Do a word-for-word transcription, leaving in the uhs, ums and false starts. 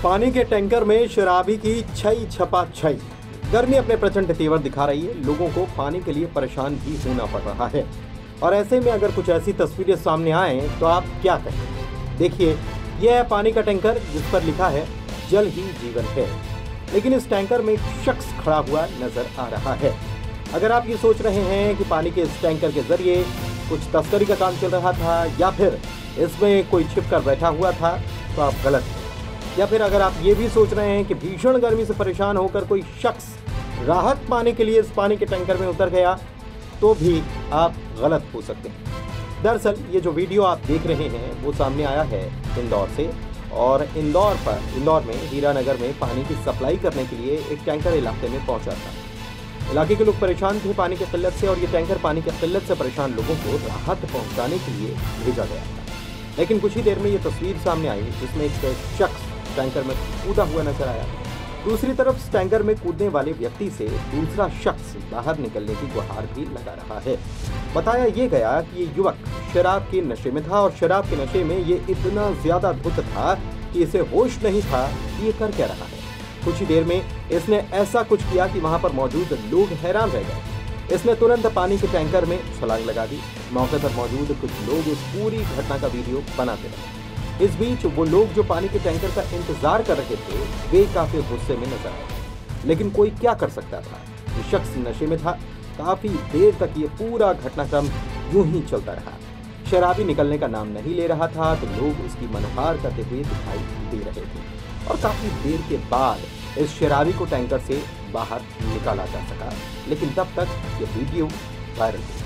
पानी के टैंकर में शराबी की छई छपा छई। गर्मी अपने प्रचंड तेवर दिखा रही है, लोगों को पानी के लिए परेशान भी होना पड़ रहा है। और ऐसे में अगर कुछ ऐसी तस्वीरें सामने आए तो आप क्या कहें? देखिए, यह है पानी का टैंकर जिस पर लिखा है जल ही जीवन है। लेकिन इस टैंकर में एक शख्स खड़ा हुआ नजर आ रहा है। अगर आप ये सोच रहे हैं कि पानी के इस टैंकर के जरिए कुछ तस्करी का काम चल रहा था या फिर इसमें कोई छिप कर बैठा हुआ था, तो आप गलत हैं। या फिर अगर आप ये भी सोच रहे हैं कि भीषण गर्मी से परेशान होकर कोई शख्स राहत पाने के लिए इस पानी के टैंकर में उतर गया, तो भी आप गलत हो सकते हैं। दरअसल ये जो वीडियो आप देख रहे हैं वो सामने आया है इंदौर से, और इंदौर पर इंदौर में हीरानगर में पानी की सप्लाई करने के लिए एक टैंकर इलाके में पहुंचा था। इलाके के लोग परेशान थे पानी की किल्लत से, और ये टैंकर पानी की किल्लत से परेशान लोगों को राहत पहुंचाने के लिए भेजा गया था। लेकिन कुछ ही देर में ये तस्वीर सामने आई जिसमें एक शख्स टैंकर में कूदा हुआ नजर आया। दूसरी तरफ टैंकर में कूदने वाले व्यक्ति से दूसरा शख्स बाहर निकलने की गुहार भी लगा रहा है। बताया ये गया कि ये युवक शराब के नशे में था, और शराब के नशे में ये इतना ज्यादा धुत था कि इसे होश नहीं था कि ये कर क्या रहा है। कुछ ही देर में इसने ऐसा कुछ किया कि वहां पर मौजूद लोग हैरान रह गए। इसने तुरंत पानी के टैंकर में छलांग लगा दी। मौके पर मौजूद कुछ लोग इस पूरी घटना का वीडियो बनाते रहे। इस बीच वो लोग जो पानी के टैंकर का इंतजार कर रहे थे वे काफी गुस्से में नजर आए। लेकिन कोई क्या कर सकता था? ये शख्स नशे में था। काफी देर तक ये पूरा घटनाक्रम यूं ही चलता रहा। शराबी निकलने का नाम नहीं ले रहा था तो लोग उसकी मनोहार करते हुए दिखाई दे रहे थे, और काफी देर के बाद इस शराबी को टैंकर से बाहर निकाला जा सका। लेकिन तब तक ये वीडियो वायरल हो